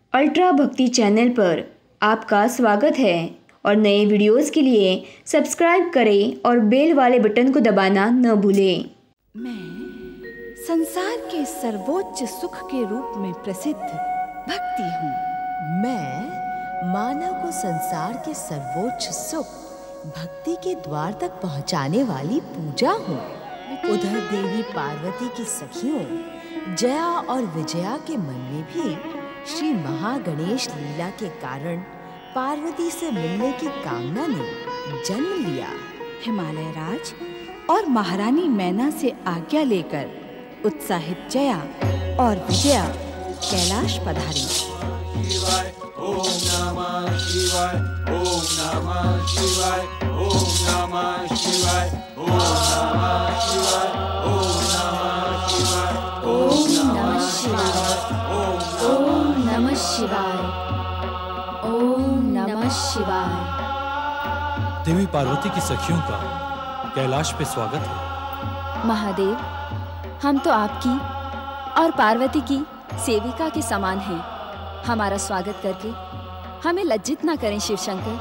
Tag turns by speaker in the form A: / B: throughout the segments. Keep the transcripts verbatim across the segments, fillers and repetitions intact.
A: Ultra भक्ति channel पर आपका स्वागत है और नए वीडियोस के लिए सब्सक्राइब करें और बेल वाले बटन को दबाना न भूलें।
B: मैं संसार के सर्वोच्च सुख के रूप में प्रसिद्ध भक्ति हूँ।
C: मैं मानव को संसार के सर्वोच्च सुख भक्ति के द्वार तक पहुँचाने वाली पूजा हूँ। उधर देवी पार्वती की सखियों जया और विजया के मन में भी श्री महागणेश लीला के कारण पार्वती से मिलने की कामना ने जन्म लिया।
B: हिमालय राज और महारानी मैना से आज्ञा लेकर उत्साहित जया और विजया कैलाश पधारी।
D: शिवाय ओम नमः शिवाय ओम नमः शिवाय ओम नमः शिवाय ओम नमः शिवाय ओम नमः शिवाय
A: ओम नमः शिवाय ओम नमः शिवाय ओम नमः शिवाय।
E: देवी पार्वती की सखियों का कैलाश पे स्वागत है।
F: महादेव, हम तो आपकी और पार्वती की सेविका के समान हैं। हमारा स्वागत करके हमें लज्जित ना करें शिव शंकर।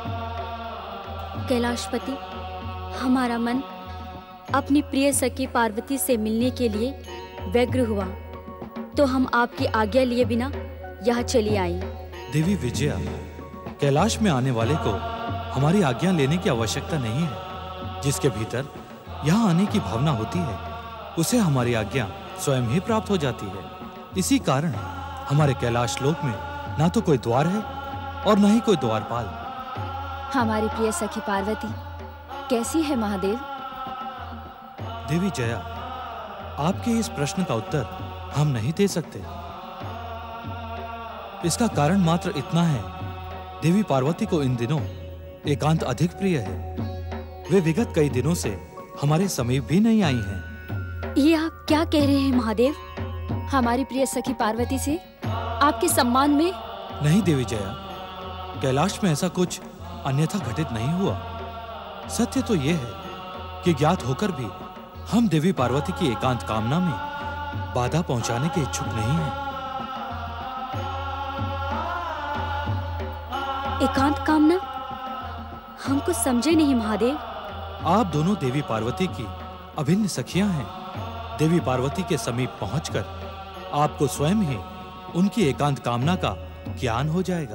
G: कैलाशपति, हमारा मन अपनी प्रिय सखी पार्वती से मिलने के लिए व्यग्र हुआ, तो हम आपकी आज्ञा लिए बिना यहाँ चली आई।
E: देवी विजया, कैलाश में आने वाले को हमारी आज्ञा लेने की आवश्यकता नहीं है। जिसके भीतर यहाँ आने की भावना होती है उसे हमारी आज्ञा स्वयं ही प्राप्त हो जाती है। इसी कारण हमारे कैलाश लोक में ना तो कोई द्वार है और न ही कोई द्वारपाल।
F: हमारी प्रिय सखी पार्वती कैसी है महादेव?
E: देवी जया, आपके इस प्रश्न का उत्तर हम नहीं दे सकते। इसका कारण मात्र इतना है, देवी पार्वती को इन दिनों एकांत अधिक प्रिय है। वे विगत कई दिनों से हमारे समीप भी नहीं आई हैं।
G: ये आप क्या कह रहे हैं महादेव?
F: हमारी प्रिय सखी पार्वती से आपके सम्मान में?
E: नहीं देवी जया, कैलाश में ऐसा कुछ अन्यथा घटित नहीं हुआ। सत्य तो यह है कि ज्ञात होकर भी हम देवी पार्वती की एकांत कामना में बाधा पहुंचाने के इच्छुक नहीं हैं।
G: एकांत कामना? हम कुछ समझे नहीं महादेव।
E: आप दोनों देवी पार्वती की अभिन्न सखियां हैं। देवी पार्वती के समीप पहुंचकर आपको स्वयं ही उनकी एकांत कामना का ज्ञान हो जाएगा।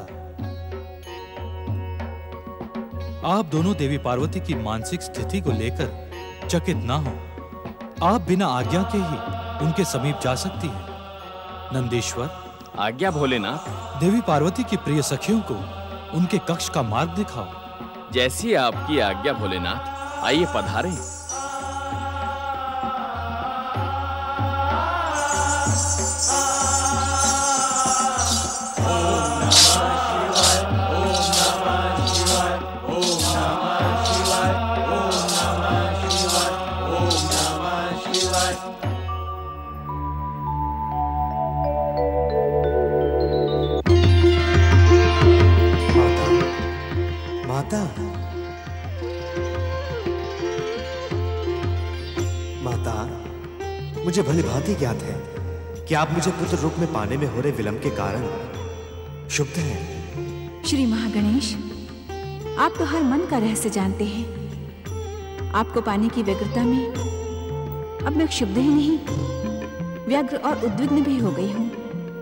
E: आप दोनों देवी पार्वती की मानसिक स्थिति को लेकर चकित ना हो। आप बिना आज्ञा के ही उनके समीप जा सकती हैं। नंदीश्वर,
H: आज्ञा भोलेनाथ।
E: देवी पार्वती की प्रिय सखियों को उनके कक्ष का मार्ग दिखाओ।
H: जैसी आपकी आज्ञा भोलेनाथ। आइए पधारें।
I: माता, माता, मुझे भली भांति ज्ञात है कि आप मुझे पुत्र रूप में पाने में हो रहे विलंब के कारण क्षुब्ध हैं।
B: श्री महागणेश, आप तो हर मन का रहस्य जानते हैं। आपको पाने की व्यग्रता में अब मैं क्षुब्ध ही नहीं, व्यग्र और उद्विग्न भी हो गई हूँ।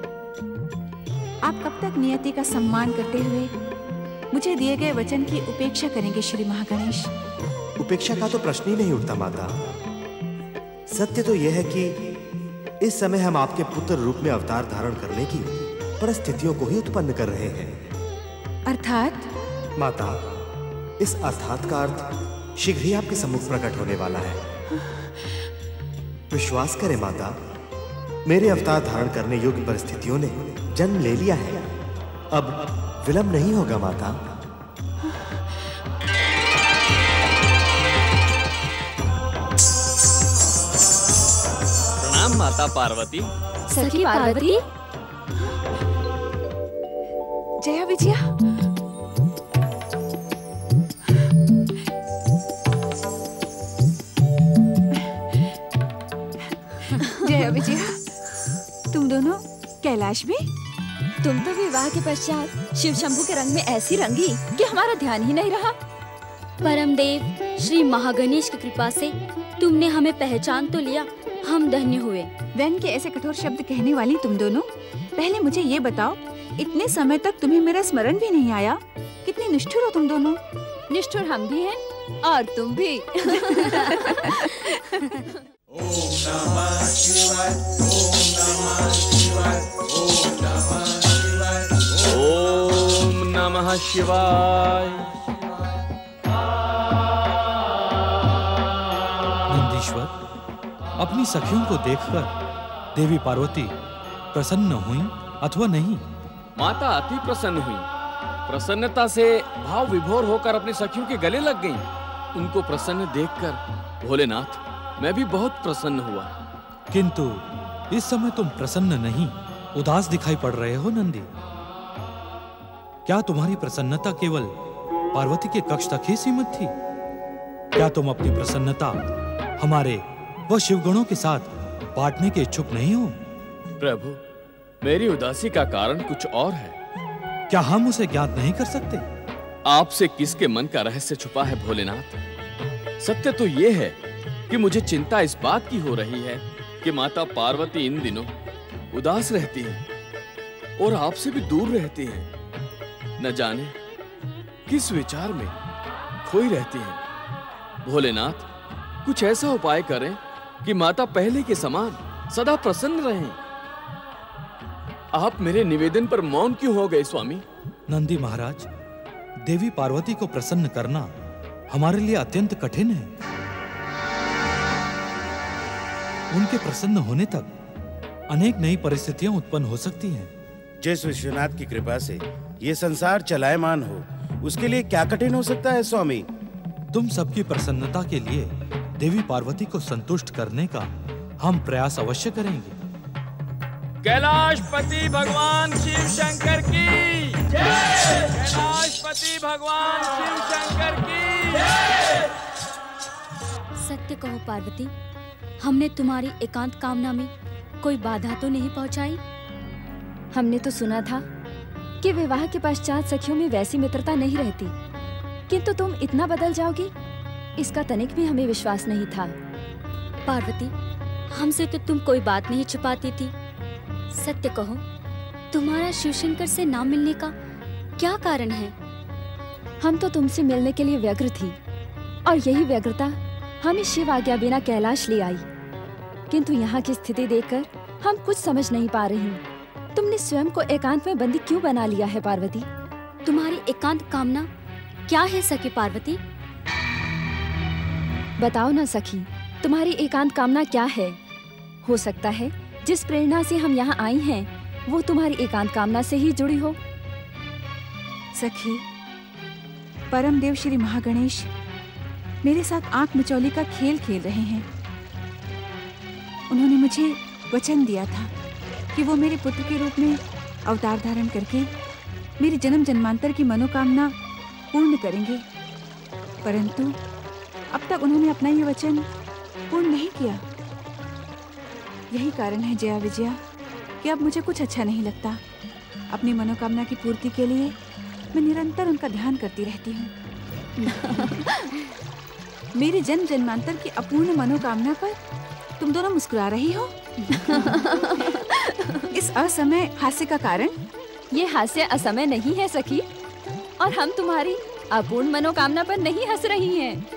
B: आप कब तक नियति का सम्मान करते हुए मुझे दिए गए वचन की उपेक्षा करेंगे श्री महागणेश?
I: उपेक्षा का तो प्रश्न ही नहीं उठता माता। सत्य तो यह है कि इस समय हम आपके पुत्र रूप में अवतार धारण करने की परिस्थितियों को ही उत्पन्न कर रहे हैं।
B: अर्थात?
I: माता, इस अर्थात का अर्थ शीघ्र ही आपके सम्मुख प्रकट होने वाला है। विश्वास करें माता, मेरे अवतार धारण करने योग्य परिस्थितियों ने जन्म ले लिया है। अब विलंब नहीं होगा माता।
H: प्रणाम माता पार्वती।
G: सखी पार्वती।
B: जया विजया। जया विजया, तुम दोनों कैलाश में?
F: तुम तो विवाह के पश्चात शिव शंभू के रंग में ऐसी रंगी कि हमारा ध्यान ही नहीं रहा।
G: परमदेव श्री महागणेश की कृपा से तुमने हमें पहचान तो लिया, हम धन्य हुए।
B: व्यंग के ऐसे कठोर शब्द कहने वाली तुम दोनों, पहले मुझे ये बताओ, इतने समय तक तुम्हें मेरा स्मरण भी नहीं आया? कितनी निष्ठुर हो तुम दोनों।
F: निष्ठुर हम भी हैं और तुम भी।
D: ओम नमः शिवाय, ओम नमः शिवाय, ओम नमः शिवाय,
H: ओम नमः शिवाय।
E: नंदीश्वर, अपनी सखियों को देखकर देवी पार्वती प्रसन्न हुई अथवा नहीं?
H: माता अति प्रसन्न हुई। प्रसन्नता से भाव विभोर होकर अपनी सखियों के गले लग गईं। उनको प्रसन्न देखकर भोलेनाथ मैं भी बहुत प्रसन्न हुआ।
E: किंतु इस समय तुम प्रसन्न नहीं, उदास दिखाई पड़ रहे हो नंदी। क्या तुम्हारी प्रसन्नता केवल पार्वती के कक्ष तक ही सीमित थी? क्या तुम अपनी प्रसन्नता हमारे व शिवगणों के साथ बांटने के इच्छुक नहीं हो?
H: प्रभु, मेरी उदासी का कारण कुछ और है।
E: क्या हम उसे ज्ञात नहीं कर सकते?
H: आपसे किसके मन का रहस्य छुपा है भोलेनाथ? सत्य तो ये है कि मुझे चिंता इस बात की हो रही है कि माता पार्वती इन दिनों उदास रहती हैं और आपसे भी दूर रहती हैं। न जाने किस विचार में खोई रहती हैं। भोलेनाथ, कुछ ऐसा उपाय करें कि माता पहले के समान सदा प्रसन्न रहें। आप मेरे निवेदन पर मौन क्यों हो गए स्वामी?
E: नंदी महाराज, देवी पार्वती को प्रसन्न करना हमारे लिए अत्यंत कठिन है। उनके प्रसन्न होने तक अनेक नई परिस्थितियां उत्पन्न हो सकती हैं।
J: जिस विश्वनाथ की कृपा से ये संसार चलायमान हो, उसके लिए क्या कठिन हो सकता है स्वामी?
E: तुम सबकी प्रसन्नता के लिए देवी पार्वती को संतुष्ट करने का हम प्रयास अवश्य करेंगे।
H: कैलाशपति भगवान शिव शंकर की जय। कैलाशपति भगवान शिव शंकर की जय।
G: सत्य कहो पार्वती, हमने तुम्हारी एकांत कामना में कोई बाधा तो नहीं पहुंचाई?
F: हमने तो सुना था कि विवाह के पश्चात सखियों में वैसी मित्रता नहीं रहती, किंतु तुम इतना बदल जाओगी, इसका तनिक भी हमें विश्वास नहीं था।
G: पार्वती, हमसे तो तुम कोई बात नहीं छुपाती थी। सत्य कहो, तुम्हारा शिवशंकर से ना मिलने का क्या कारण है?
F: हम तो तुमसे मिलने के लिए व्यग्र थी और यही व्यग्रता हमें शिव आज्ञा बिना कैलाश ले आई। किंतु यहाँ की स्थिति देखकर हम कुछ समझ नहीं पा रही। तुमने स्वयं को एकांत में बंदी क्यों बना लिया है पार्वती?
G: तुम्हारी एकांत कामना क्या है सखी पार्वती?
F: बताओ ना सखी, तुम्हारी एकांत कामना क्या है? हो सकता है जिस प्रेरणा से हम यहाँ आई हैं, वो तुम्हारी एकांत कामना से ही जुड़ी हो।
B: सखी, परमदेव श्री महागणेश मेरे साथ आंख मिचौली का खेल खेल रहे हैं। उन्होंने मुझे वचन दिया था कि वो मेरे पुत्र के रूप में अवतार धारण करके मेरी जन्म जन्मांतर की मनोकामना पूर्ण करेंगे, परंतु अब तक उन्होंने अपना ये वचन पूर्ण नहीं किया। यही कारण है जया विजया कि अब मुझे कुछ अच्छा नहीं लगता। अपनी मनोकामना की पूर्ति के लिए मैं निरंतर उनका ध्यान करती रहती हूँ। मेरी जन्म जन्मांतर की अपूर्ण मनोकामना पर तुम दोनों मुस्कुरा रही हो। इस असमय हास्य का कारण?
F: ये हास्य असमय नहीं है सखी, और हम तुम्हारी अपूर्ण मनोकामना पर नहीं हंस रही हैं।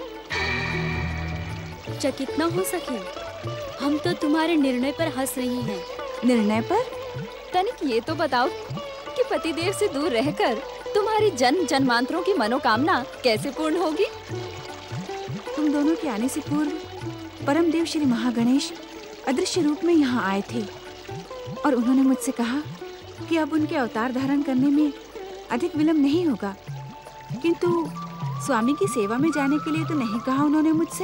G: चकित न हो सके, हम तो तुम्हारे निर्णय पर हंस रही हैं।
B: निर्णय पर?
F: तनिक ये तो बताओ कि पतिदेव से दूर रहकर तुम्हारी जन्म जन्मांतरों की मनोकामना कैसे पूर्ण होगी?
B: तुम दोनों के आने से पूर्व परमदेव श्री महागणेश अदृश्य रूप में यहाँ आए थे और उन्होंने मुझसे कहा कि अब उनके अवतार धारण करने में अधिक विलंब नहीं होगा। किंतु स्वामी की सेवा में जाने के लिए तो नहीं कहा उन्होंने मुझसे।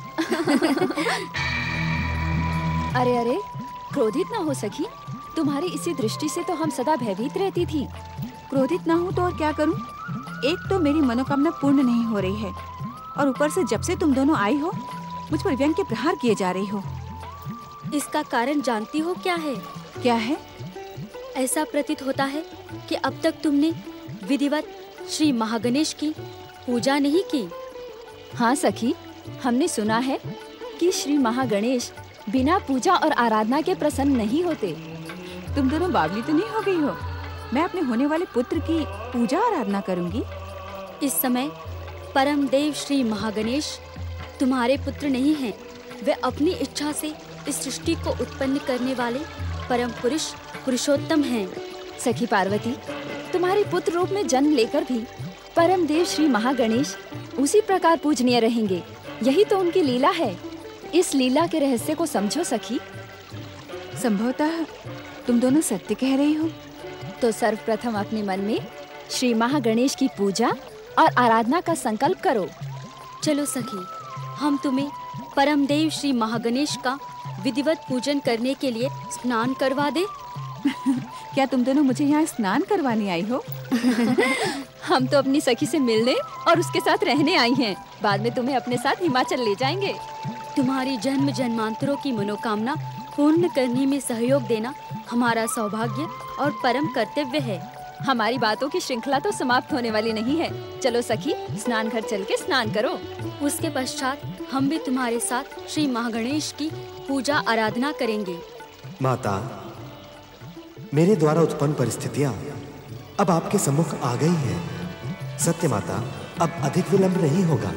F: अरे अरे, क्रोधित ना हो सखी, तुम्हारी इसी दृष्टि से तो हम सदा भयभीत रहती थी।
B: क्रोधित ना हूँ तो और क्या करूँ? एक तो मेरी मनोकामना पूर्ण नहीं हो रही है और ऊपर से जब से तुम दोनों आई हो मुझ पर व्यंग के प्रहार किए जा रही हो।
G: इसका कारण जानती हो क्या है?
B: क्या है?
G: ऐसा प्रतीत होता है कि अब तक तुमने विधिवत श्री महागणेश की पूजा नहीं की।
F: हाँ सखी, हमने सुना है कि श्री महागणेश बिना पूजा और आराधना के प्रसन्न नहीं होते।
B: तुम दोनों बावली तो नहीं हो गई हो? मैं अपने होने वाले पुत्र की पूजा आराधना करूंगी।
G: इस समय परम देव श्री महागणेश तुम्हारे पुत्र नहीं हैं। वे अपनी इच्छा से इस सृष्टि को उत्पन्न करने वाले परम पुरुष पुरुषोत्तम हैं।
F: सखी पार्वती, तुम्हारे पुत्र रूप में जन्म लेकर भी परम देव श्री महागणेश उसी प्रकार पूजनीय रहेंगे। यही तो उनकी लीला है। इस लीला के रहस्य को समझो सखी।
B: संभवतः तुम दोनों सत्य कह रही हो।
F: तो सर्वप्रथम अपने मन में श्री महागणेश की पूजा और आराधना का संकल्प करो।
G: चलो सखी, हम तुम्हें परम देव श्री महागणेश का विधिवत पूजन करने के लिए स्नान करवा दे।
B: क्या तुम दोनों मुझे यहाँ स्नान करवाने आई हो?
F: हम तो अपनी सखी से मिलने और उसके साथ रहने आई हैं। बाद में तुम्हें अपने साथ हिमाचल ले जाएंगे।
G: तुम्हारी जन्म जन्मांतरों की मनोकामना पूर्ण करने में सहयोग देना हमारा सौभाग्य और परम कर्तव्य है।
F: हमारी बातों की श्रृंखला तो समाप्त होने वाली नहीं है। चलो सखी, स्नान घर चल के स्नान करो।
G: उसके पश्चात हम भी तुम्हारे साथ श्री महागणेश की पूजा आराधना करेंगे।
I: माता, मेरे द्वारा उत्पन्न परिस्थितियां अब आपके सम्मुख आ गई हैं। सत्य माता, अब अधिक विलंब नहीं होगा।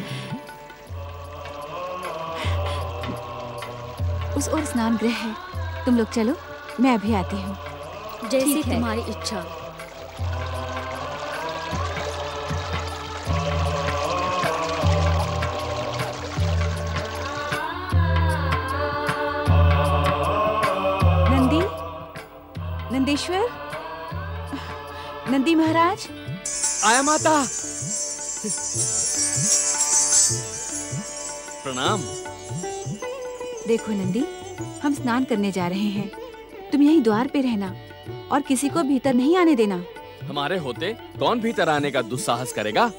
B: उस ओर स्नान गृह है, तुम लोग चलो, मैं अभी आती हूँ।
G: जैसी तुम्हारी इच्छा।
B: नंदी, नंदेश्वर, नंदी महाराज।
H: आया माता। प्रणाम।
B: देखो नंदी, हम स्नान करने जा रहे हैं। तुम यहीं द्वार पे रहना और किसी को भीतर नहीं आने देना।
H: हमारे होते कौन भीतर आने का दुस्साहस करेगा?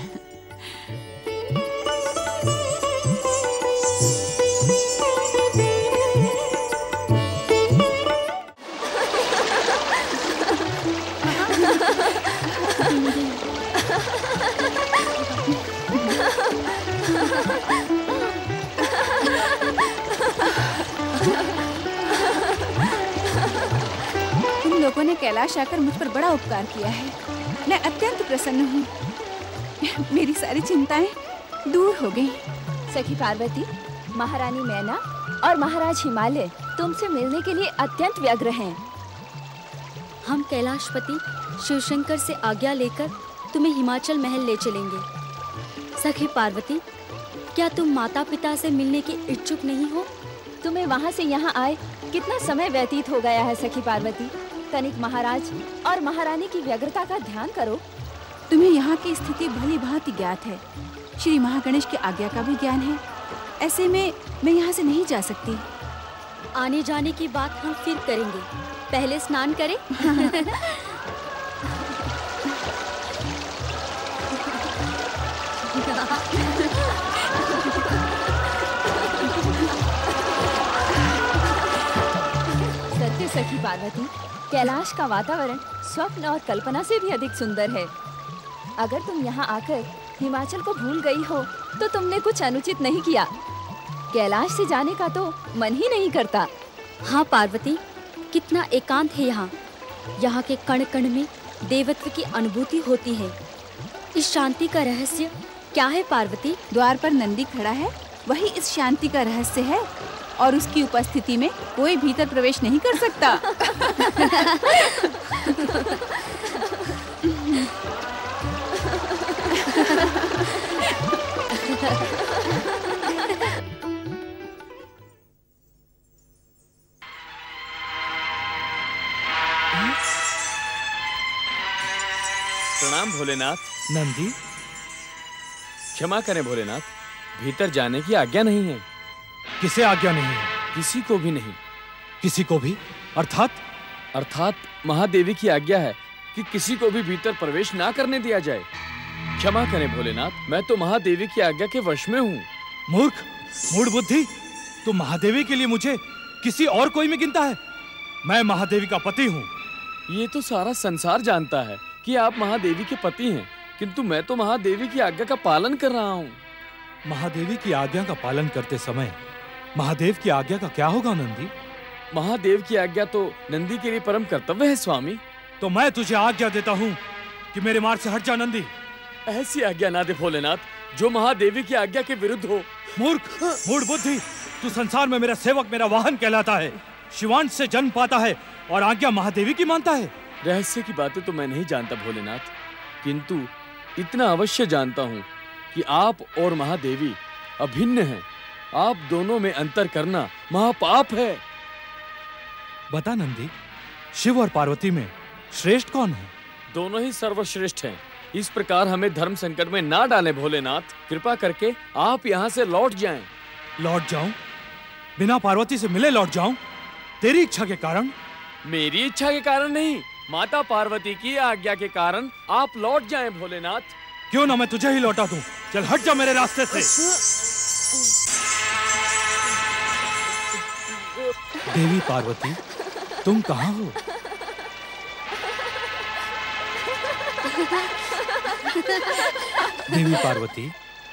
B: लोगों ने कैलाश आकर मुझ पर बड़ा उपकार किया है। मैं अत्यंत प्रसन्न हूँ। मेरी सारी चिंताएं दूर हो गई।
F: सखी पार्वती, महारानी मैना और महाराज हिमालय तुमसे मिलने के लिए अत्यंत व्यग्र हैं।
G: हम कैलाशपति शिवशंकर से आज्ञा लेकर तुम्हें हिमाचल महल ले चलेंगे। सखी पार्वती, क्या तुम माता पिता से मिलने के इच्छुक नहीं हो?
F: तुम्हें वहाँ से यहाँ आए कितना समय व्यतीत हो गया है सखी पार्वती। तनिक महाराज और महारानी की व्यग्रता का ध्यान करो।
B: तुम्हें यहाँ की स्थिति भली भांति ज्ञात है। श्री महागणेश की आज्ञा का भी ज्ञान है। ऐसे में मैं यहाँ से नहीं जा सकती।
G: आने जाने की बात हम फिर करेंगे, पहले स्नान करें।
F: सत्य सखी पार्वती, कैलाश का वातावरण स्वप्न और कल्पना से भी अधिक सुंदर है। अगर तुम यहाँ आकर हिमाचल को भूल गई हो तो तुमने कुछ अनुचित नहीं किया। कैलाश से जाने का तो मन ही नहीं करता।
G: हाँ पार्वती, कितना एकांत है यहाँ। यहाँ के कण कण में देवत्व की अनुभूति होती है। इस शांति का रहस्य क्या है पार्वती?
B: द्वार पर नंदी खड़ा है, वही इस शांति का रहस्य है। और उसकी उपस्थिति में कोई भीतर प्रवेश नहीं कर सकता।
H: प्रणाम भोलेनाथ।
E: नंदी,
H: क्षमा करें भोलेनाथ, भीतर जाने की आज्ञा नहीं है।
E: किसे आज्ञा नहीं है?
H: किसी को भी नहीं।
E: किसी को भी? अर्थात?
H: अर्थात महादेवी की आज्ञा है कि किसी को भी भीतर प्रवेश ना करने दिया जाए। क्षमा करें भोलेनाथ, मैं तो महादेवी की आज्ञा के वश में हूँ।
E: मूर्ख, मूढ़ बुद्धि, तू महादेवी के लिए मुझे किसी और कोई में गिनता है? मैं महादेवी का पति हूँ
H: ये तो सारा संसार जानता है कि आप महादेवी के पति हैं, किंतु मैं तो महादेवी की आज्ञा का पालन कर रहा हूँ।
E: महादेवी की आज्ञा का पालन करते समय महादेव की आज्ञा का क्या होगा नंदी?
H: महादेव की आज्ञा तो नंदी के लिए परम कर्तव्य है स्वामी।
E: तो मैं तुझे आज्ञा देता हूँ कि मेरे मार्ग से हट जा नंदी।
H: ऐसी आज्ञा ना दे भोलेनाथ जो महादेवी की आज्ञा के विरुद्ध हो।
E: मूर्ख, मूढ़ बुद्धि, तू संसार में मेरा सेवक, मेरा वाहन कहलाता है, शिवांश से जन्म पाता है और आज्ञा महादेवी की मानता है।
H: रहस्य की बातें तो मैं नहीं जानता भोलेनाथ, किंतु इतना अवश्य जानता हूँ कि आप और महादेवी अभिन्न हैं। आप दोनों में अंतर करना महापाप है।
E: बता नंदी, शिव और पार्वती में श्रेष्ठ कौन है?
H: दोनों ही सर्वश्रेष्ठ हैं। इस प्रकार हमें धर्म संकट में ना डालें भोलेनाथ। कृपा करके आप यहाँ से लौट जाएं।
E: लौट जाऊं? बिना पार्वती से मिले लौट जाऊं? तेरी इच्छा के कारण?
H: मेरी इच्छा के कारण नहीं, माता पार्वती की आज्ञा के कारण आप लौट जाएं भोलेनाथ।
E: क्यों ना मैं तुझे ही लौटा दूं। चल हट जा मेरे रास्ते से। देवी पार्वती, तुम कहाँ हो? देवी पार्वती,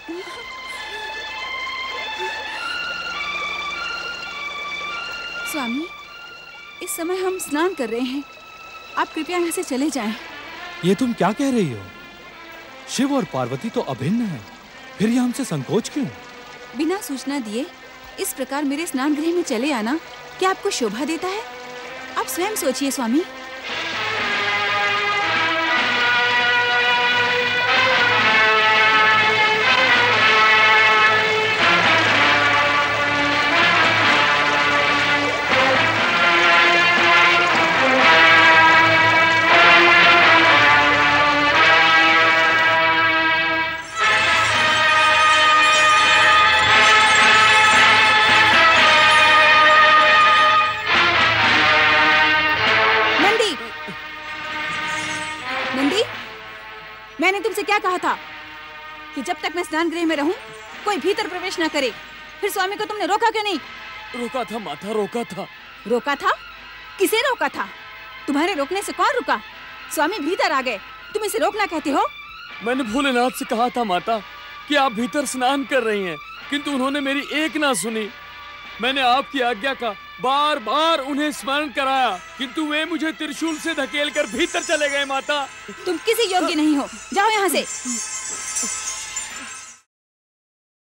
B: स्वामी, इस समय हम स्नान कर रहे हैं, आप कृपया यहाँ से चले जाएं।
E: ये तुम क्या कह रही हो? शिव और पार्वती तो अभिन्न हैं, फिर ये हमसे संकोच क्यों?
B: बिना सूचना दिए इस प्रकार मेरे स्नान गृह में चले आना क्या आपको शोभा देता है? आप स्वयं सोचिए स्वामी। मैंने तुमसे क्या कहा था कि जब तक मैं स्नान गृह में रहूं कोई भीतर प्रवेश न करे। फिर स्वामी को तुमने रोका क्यों नहीं?
H: रोका था माता, रोका था।
B: रोका था? किसे रोका था? तुम्हारे रोकने से कौन रुका? स्वामी भीतर आ गए, तुम इसे रोकना कहते हो?
H: मैंने भोलेनाथ से कहा था माता कि आप भीतर स्नान कर रही हैं, किंतु उन्होंने मेरी एक ना सुनी। मैंने आपकी आज्ञा का बार बार उन्हें स्मरण कराया, किंतु वे मुझे त्रिशूल से धकेलकर भीतर चले गए माता।
B: तुम किसी योग्य नहीं हो, जाओ यहाँ से।